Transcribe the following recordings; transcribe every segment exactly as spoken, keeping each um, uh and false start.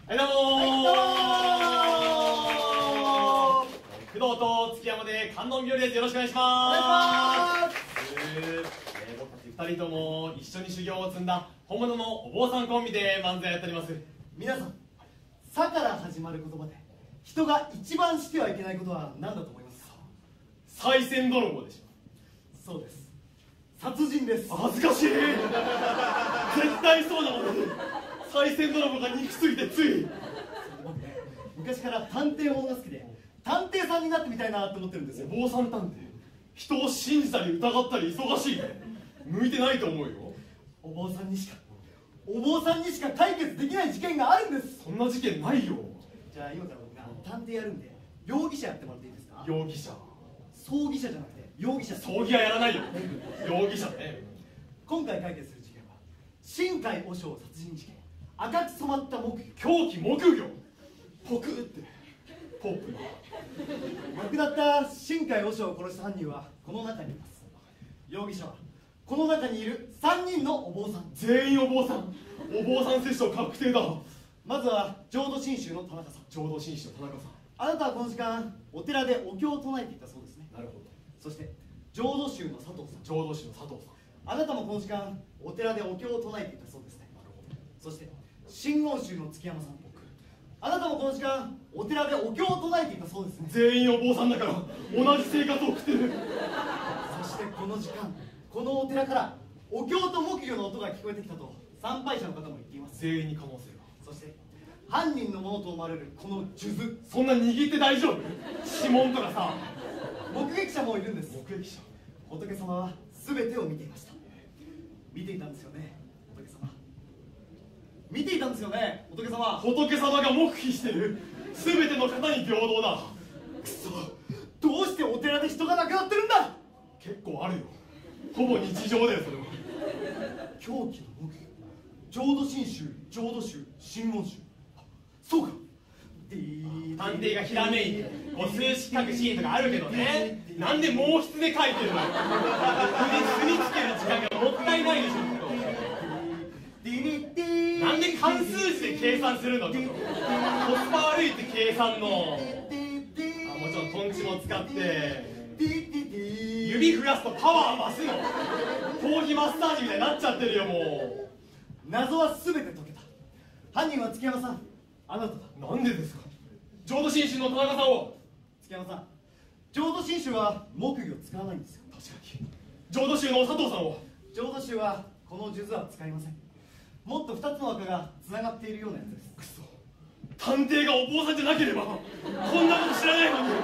はいどうもー、工藤と月山で観音日和です。よろしくお願いします。えー、僕たちふたりとも一緒に修行を積んだ本物のお坊さんコンビで漫才やっております。 皆さん、さから始まる言葉で人が一番してはいけないことは何だと思いますか？ 賽銭泥棒でしょ。 そうです、殺人です。 恥ずかしい絶対そうだもんね。賽銭泥棒が憎すぎてつい。 僕ね、昔から探偵ものが好きで探偵さんになってみたいなと思ってるんですよ。 お坊さん探偵、人を信じたり疑ったり忙しいね。向いてないと思うよ。 お坊さんにしかお坊さんにしか解決できない事件があるんです。 そんな事件ないよ。 じゃあ今から僕が探偵やるんで容疑者やってもらっていいですか？ 容疑者、 葬儀者じゃなくて容疑者。 葬儀はやらないよ。容疑者ね。 今回解決する事件は新海和尚殺人事件。赤く染まった木魚、 狂気木魚、ポクってポップな。 亡くなった新海和尚を殺した犯人はこの中にいます。容疑者はこの中にいるさんにんのお坊さん。 全員お坊さん。お坊さん摂政確定だ。 まずは浄土真宗の田中さん。 浄土真宗の田中さん。 あなたはこの時間お寺でお経を唱えていたそうですね。 なるほど。 そして浄土宗の佐藤さん。 浄土宗の佐藤さん。 あなたもこの時間お寺でお経を唱えていたそうですね。 なるほど。 そして真言宗の月山さん。僕、あなたもこの時間お寺でお経を唱えていたそうですね。 全員お坊さんだから同じ生活を送ってる。 そしてこの時間このお寺からお経と木魚の音が聞こえてきたと参拝者の方も言っています。 全員に可能性が。 そして犯人のものと思われるこの数珠、 そんな握って大丈夫？指紋とかさ。 目撃者もいるんです。 目撃者。 仏様は全てを見ていました。見ていたんですよね、仏様。見ていたんですよね、仏様。 仏様が黙秘してる。全ての方に平等だ。 くそ、どうしてお寺で人が亡くなってるんだ。 結構あるよ。ほぼ日常だよそれは。 狂気の木魚、浄土真宗、浄土宗、真言宗。そうか。 探偵がひらめいてこう数式書くシーンとかあるけどね。なんで毛筆で書いてるのよ。筆につける時間がもったいないでしょ。なんで関数字で計算するの？ちょっとコスパ悪いって計算の。あ、もちろんトンチも使って指増やすとパワー増すの。頭皮マッサージみたいになっちゃってるよもう。 謎は全て解けた。犯人は月山さん、あなただ。 なんでですか？浄土真宗の田中さんを。 月山さん、浄土真宗は木魚を使わないんですよ。 確かに。浄土宗の佐藤さんを。 浄土宗はこの数珠は使いません。もっとふたつの輪っかがつながっているようなやつです。 くそ、探偵がお坊さんじゃなければこんなこと知らないのに。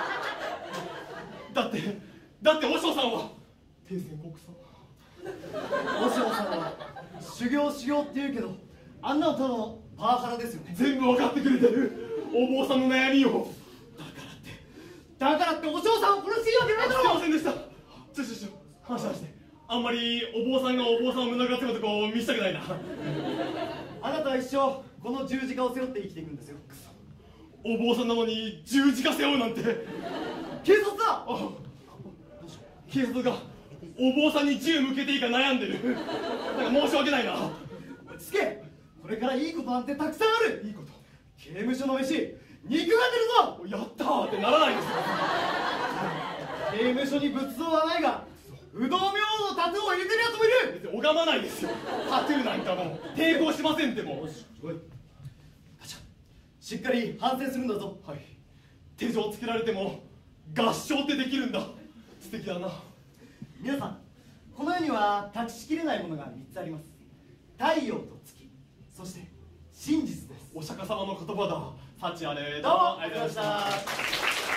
だってだって和尚さんは帝泉国さん。 和尚さんは修行修行って言うけど、あんなのただのパワハラですよね。 全部分かってくれてる。お坊さんの悩みを。 だからってだからってお嬢さんを殺していいわけないだろ。 すいませんでした。ちょちょちょ話し話して。あんまりお坊さんがお坊さんを胸ぐらつけたとこ見せたくないな。 あなたは一生この十字架を背負って生きていくんですよ。 お坊さんなのに十字架背負うなんて。 警察だ。 あ、警察がお坊さんに銃向けていいか悩んでる。なんか申し訳ないな。 落ち着け。これからいいことなんてたくさんある。 いいこと？ 刑務所の飯、肉が出るぞ。 やったーってならないですよ。 刑務所に仏像はないが不動明王のタトゥーを入れてるやつもいる。 別に拝まないですよ。タトゥーなんかもう抵抗しませんってもう。 しっかり反省するんだぞ。 はい。手錠つけられても合唱ってできるんだ。素敵だな。 皆さん、この世には断ち切れないものがみっつあります。太陽と月、そして真実です。 お釈迦様の言葉だ。幸あれ。 どうもありがとうございました。